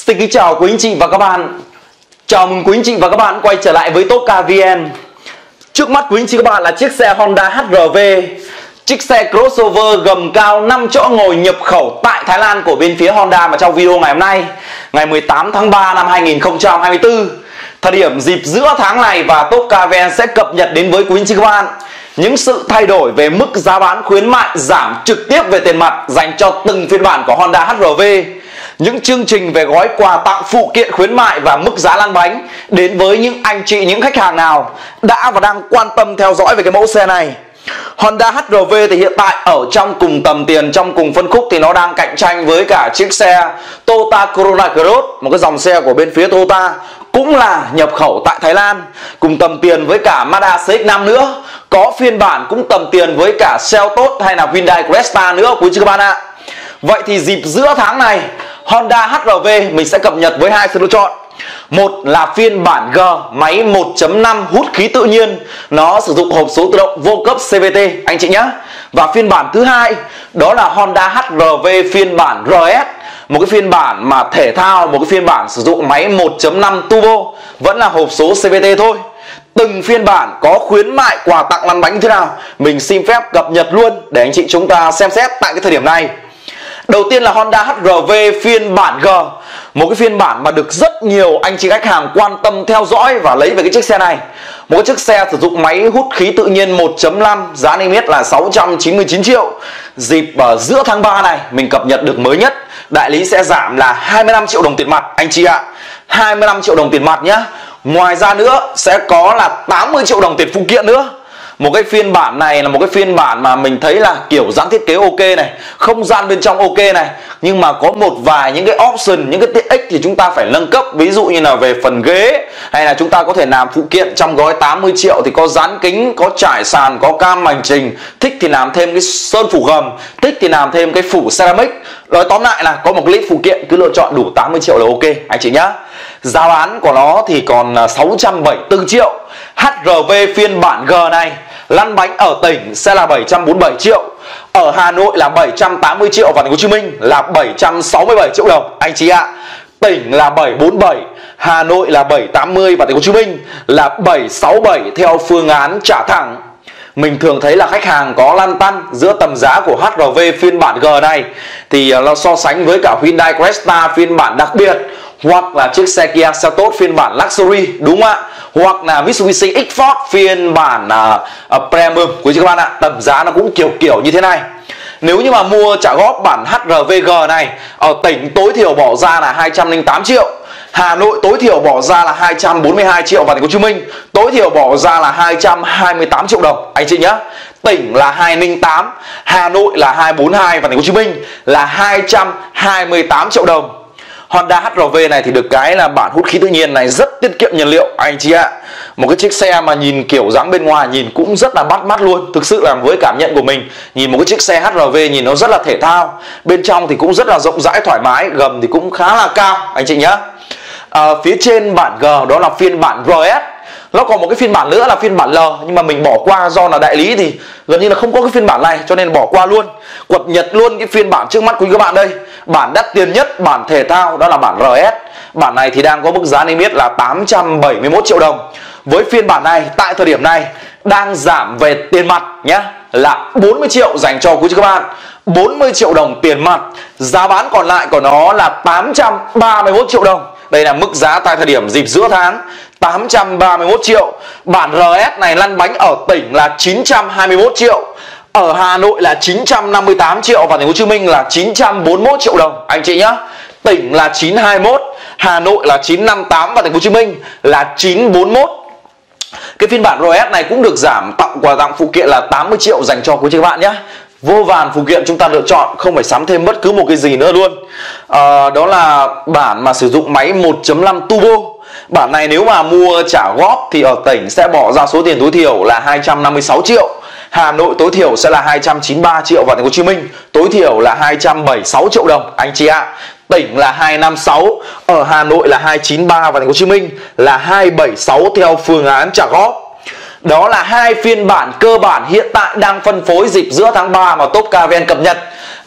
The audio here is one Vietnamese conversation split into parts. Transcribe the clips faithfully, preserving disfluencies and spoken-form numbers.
Xin kính chào quý anh chị và các bạn. Chào mừng quý anh chị và các bạn quay trở lại với Topcar vê en. Trước mắt quý anh chị các bạn là chiếc xe Honda hát rờ vê, chiếc xe crossover gầm cao năm chỗ ngồi nhập khẩu tại Thái Lan của bên phía Honda. Mà trong video ngày hôm nay, ngày mười tám tháng ba năm hai nghìn không trăm hai mươi tư, thời điểm dịp giữa tháng này, và Topcar vê en sẽ cập nhật đến với quý anh chị các bạn những sự thay đổi về mức giá bán khuyến mại giảm trực tiếp về tiền mặt dành cho từng phiên bản của Honda hát rờ vê, những chương trình về gói quà tặng phụ kiện khuyến mại và mức giá lăn bánh đến với những anh chị, những khách hàng nào đã và đang quan tâm theo dõi về cái mẫu xe này. Honda hát rờ vê thì hiện tại ở trong cùng tầm tiền, trong cùng phân khúc thì nó đang cạnh tranh với cả chiếc xe Toyota Corolla Cross, một cái dòng xe của bên phía Toyota, cũng là nhập khẩu tại Thái Lan, cùng tầm tiền với cả Mazda xê ích năm nữa, có phiên bản cũng tầm tiền với cả Seltos hay là Hyundai Cresta nữa quý chị các bạn ạ. Vậy thì dịp giữa tháng này, Honda hát rờ vê mình sẽ cập nhật với hai sự lựa chọn. Một là phiên bản G, máy một chấm năm hút khí tự nhiên, nó sử dụng hộp số tự động vô cấp xê vê tê anh chị nhé. Và phiên bản thứ hai đó là Honda hát rờ vê phiên bản rờ ét, một cái phiên bản mà thể thao, một cái phiên bản sử dụng máy một chấm năm turbo, vẫn là hộp số xê vê tê thôi. Từng phiên bản có khuyến mại quà tặng lăn bánh như thế nào, mình xin phép cập nhật luôn để anh chị chúng ta xem xét tại cái thời điểm này. Đầu tiên là Honda hát rờ vê phiên bản G, một cái phiên bản mà được rất nhiều anh chị khách hàng quan tâm theo dõi và lấy về cái chiếc xe này. Một cái chiếc xe sử dụng máy hút khí tự nhiên một chấm năm, giá niêm yết là sáu trăm chín mươi chín triệu. Dịp uh, giữa tháng ba này mình cập nhật được mới nhất, đại lý sẽ giảm là hai mươi lăm triệu đồng tiền mặt anh chị ạ. hai mươi lăm triệu đồng tiền mặt nhá. Ngoài ra nữa sẽ có là tám mươi triệu đồng tiền phụ kiện nữa. Một cái phiên bản này là một cái phiên bản mà mình thấy là kiểu dáng thiết kế ok này, không gian bên trong ok này, nhưng mà có một vài những cái option, những cái tiện ích thì chúng ta phải nâng cấp. Ví dụ như là về phần ghế, hay là chúng ta có thể làm phụ kiện trong gói tám mươi triệu thì có dán kính, có trải sàn, có cam hành trình. Thích thì làm thêm cái sơn phủ gầm, thích thì làm thêm cái phủ ceramic. Nói tóm lại là có một cái list phụ kiện, cứ lựa chọn đủ tám mươi triệu là ok anh chị nhá. Giá bán của nó thì còn sáu trăm bảy mươi tư triệu. hát rờ vê phiên bản G này lăn bánh ở tỉnh sẽ là bảy trăm bốn mươi bảy triệu, ở Hà Nội là bảy trăm tám mươi triệu và thành phố Hồ Chí Minh là bảy trăm sáu mươi bảy triệu đồng anh chị ạ. Tỉnh là bảy trăm bốn mươi bảy, Hà Nội là bảy trăm tám mươi và thành phố Hồ Chí Minh là bảy trăm sáu mươi bảy theo phương án trả thẳng. Mình thường thấy là khách hàng có lăn tăn giữa tầm giá của hát rờ vê phiên bản G này thì nó so sánh với cả Hyundai Cresta phiên bản đặc biệt, hoặc là chiếc xe Kia Seltos phiên bản Luxury, đúng không ạ? Hoặc là Mitsubishi X-Force phiên bản uh, uh, Premium quý chị các bạn ạ. Tầm giá nó cũng kiểu kiểu như thế này. Nếu như mà mua trả góp bản hát rờ vê G này, ở tỉnh tối thiểu bỏ ra là hai trăm lẻ tám triệu, Hà Nội tối thiểu bỏ ra là hai trăm bốn mươi hai triệu và thành phố Hồ Chí Minh tối thiểu bỏ ra là hai trăm hai mươi tám triệu đồng anh chị nhé. Tỉnh là hai trăm lẻ tám, Hà Nội là hai trăm bốn mươi hai và thành phố Hồ Chí Minh là hai trăm hai mươi tám triệu đồng. Honda hát rờ vê này thì được cái là bản hút khí tự nhiên này rất tiết kiệm nhiên liệu anh chị ạ. Một cái chiếc xe mà nhìn kiểu dáng bên ngoài nhìn cũng rất là bắt mắt luôn. Thực sự là với cảm nhận của mình, nhìn một cái chiếc xe hát rờ vê nhìn nó rất là thể thao. Bên trong thì cũng rất là rộng rãi thoải mái, gầm thì cũng khá là cao anh chị nhé. À, phía trên bản G đó là phiên bản rờ ét. Nó còn một cái phiên bản nữa là phiên bản L, nhưng mà mình bỏ qua do là đại lý thì gần như là không có cái phiên bản này, cho nên bỏ qua luôn. Quật nhật luôn cái phiên bản trước mắt của các bạn đây. Bản đắt tiền nhất, bản thể thao đó là bản rờ ét. Bản này thì đang có mức giá niêm yết là tám trăm bảy mươi mốt triệu đồng. Với phiên bản này tại thời điểm này đang giảm về tiền mặt nhé, là bốn mươi triệu dành cho quý chị các bạn. bốn mươi triệu đồng tiền mặt. Giá bán còn lại của nó là tám trăm ba mươi mốt triệu đồng. Đây là mức giá tại thời điểm dịp giữa tháng, tám trăm ba mươi mốt triệu. Bản rờ ét này lăn bánh ở tỉnh là chín trăm hai mươi mốt triệu, ở Hà Nội là chín trăm năm mươi tám triệu và thành phố Hồ Chí Minh là chín trăm bốn mươi mốt triệu đồng anh chị nhé. Tỉnh là chín trăm hai mươi mốt, Hà Nội là chín trăm năm mươi tám và thành phố Hồ Chí Minh là chín trăm bốn mươi mốt. Cái phiên bản rờ ét này cũng được giảm tặng quà tặng phụ kiện là tám mươi triệu dành cho quý chị các bạn nhé. Vô vàn phụ kiện chúng ta lựa chọn, không phải sắm thêm bất cứ một cái gì nữa luôn. à, Đó là bản mà sử dụng máy một chấm năm turbo. Bản này nếu mà mua trả góp thì ở tỉnh sẽ bỏ ra số tiền tối thiểu là hai trăm năm mươi sáu triệu, Hà Nội tối thiểu sẽ là hai trăm chín mươi ba triệu và thành phố Hồ Chí Minh tối thiểu là hai trăm bảy mươi sáu triệu đồng anh chị ạ. Tỉnh là hai trăm năm mươi sáu, ở Hà Nội là hai trăm chín mươi ba và thành phố Hồ Chí Minh là hai trăm bảy mươi sáu theo phương án trả góp. Đó là hai phiên bản cơ bản hiện tại đang phân phối dịp giữa tháng ba mà Topcar vê en cập nhật.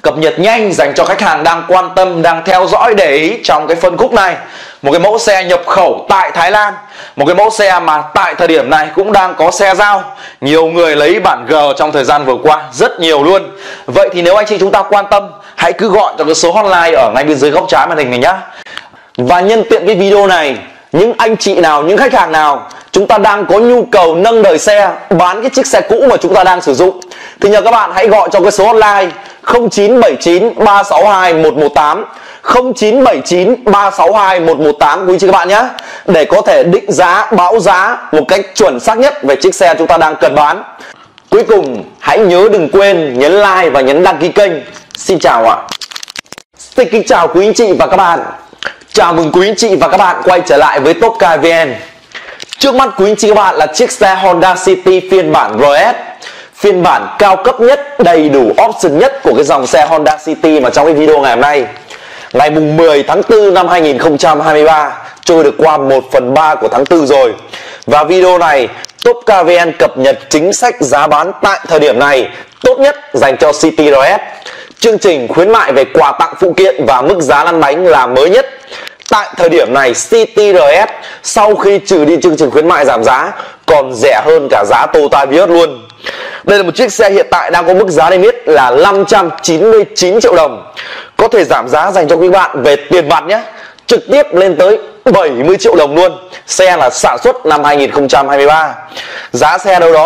Cập nhật nhanh dành cho khách hàng đang quan tâm, đang theo dõi để ý trong cái phân khúc này. Một cái mẫu xe nhập khẩu tại Thái Lan, một cái mẫu xe mà tại thời điểm này cũng đang có xe giao. Nhiều người lấy bản G trong thời gian vừa qua, rất nhiều luôn. Vậy thì nếu anh chị chúng ta quan tâm, hãy cứ gọi cho cái số hotline ở ngay bên dưới góc trái màn hình này nhá. Và nhân tiện cái video này, những anh chị nào, những khách hàng nào chúng ta đang có nhu cầu nâng đời xe, bán cái chiếc xe cũ mà chúng ta đang sử dụng, thì nhờ các bạn hãy gọi cho cái số hotline không chín bảy chín ba sáu hai một một tám, không chín bảy chín ba sáu hai một một tám quý chị các bạn nhé, để có thể định giá, báo giá một cách chuẩn xác nhất về chiếc xe chúng ta đang cần bán. Cuối cùng hãy nhớ đừng quên nhấn like và nhấn đăng ký kênh. Xin chào ạ. Xin kính chào quý anh chị và các bạn. Chào mừng quý anh chị và các bạn quay trở lại với Top Car vê en. Trước mắt quý anh chị các bạn là chiếc xe Honda City phiên bản rờ ét, phiên bản cao cấp nhất, đầy đủ option nhất của cái dòng xe Honda City mà trong cái video ngày hôm nay. Ngày mùng mười tháng tư năm hai nghìn không trăm hai mươi ba, trôi được qua một phần ba của tháng tư rồi. Và video này Top Car vê en cập nhật chính sách giá bán tại thời điểm này tốt nhất dành cho City rờ ét. Chương trình khuyến mại về quà tặng phụ kiện và mức giá lăn bánh là mới nhất. Tại thời điểm này City rờ ét sau khi trừ đi chương trình khuyến mại giảm giá còn rẻ hơn cả giá Toyota Vios luôn. Đây là một chiếc xe hiện tại đang có mức giá niêm yết là năm trăm chín mươi chín triệu đồng. Có thể giảm giá dành cho quý bạn về tiền mặt nhé, trực tiếp lên tới bảy mươi triệu đồng luôn. Xe là sản xuất năm hai nghìn không trăm hai mươi ba. Giá xe đâu đó